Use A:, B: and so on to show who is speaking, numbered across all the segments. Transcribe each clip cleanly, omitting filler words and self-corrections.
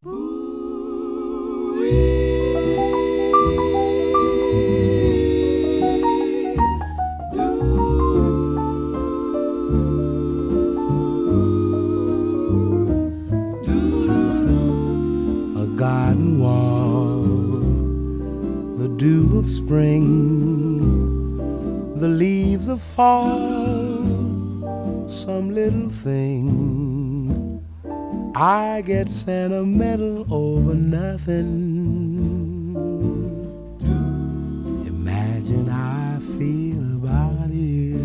A: A garden wall, the dew of spring, the leaves of fall, some little thing. I get sentimental over nothing. Imagine how I feel about you.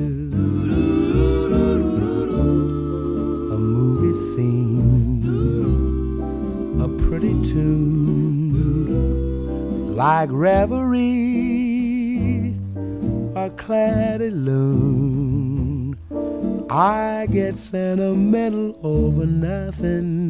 A: A movie scene, a pretty tune, like reverie or cloudy loon. I get sentimental over nothing.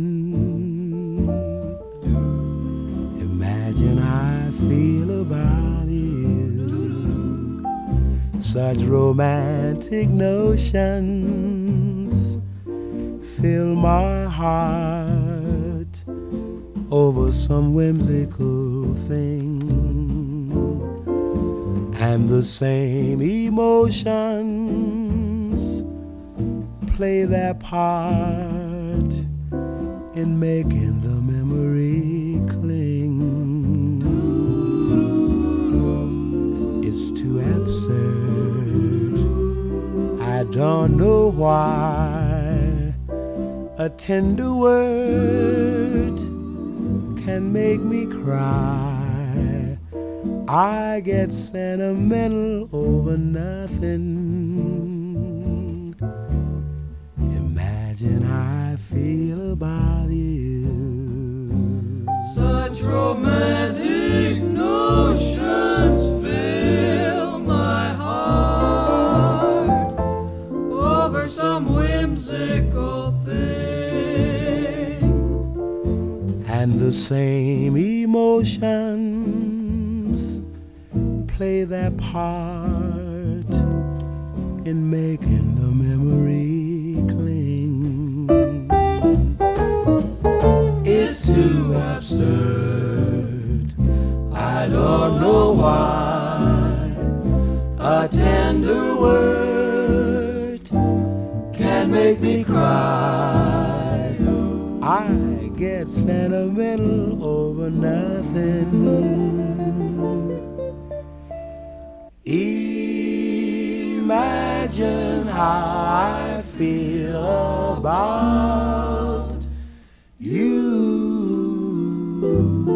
A: Imagine how I feel about you. Such romantic notions fill my heart over some whimsical thing. And the same emotions play their part in making the memory cling. It's too absurd, I don't know why. A tender word can make me cry. I get sentimental over nothing. Imagine how I feel about you.
B: Such romantic notions fill my heart over some whimsical thing.
A: And the same emotions play their part in making the memory cling. It's too absurd, I don't know why. A tender word can make me cry. I get sentimental over nothing. Imagine how I feel about you.